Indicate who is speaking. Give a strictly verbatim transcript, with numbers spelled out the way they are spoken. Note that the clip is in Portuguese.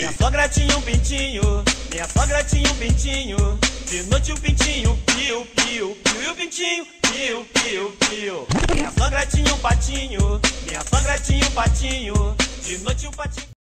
Speaker 1: Minha sogra tinha um pintinho, minha sogra tinha um pintinho. De noite o pintinho piu, piu, piu. E o pintinho piu, piu, piu. Minha sogra tinha um patinho, minha sogra tinha um patinho. De noite o patinho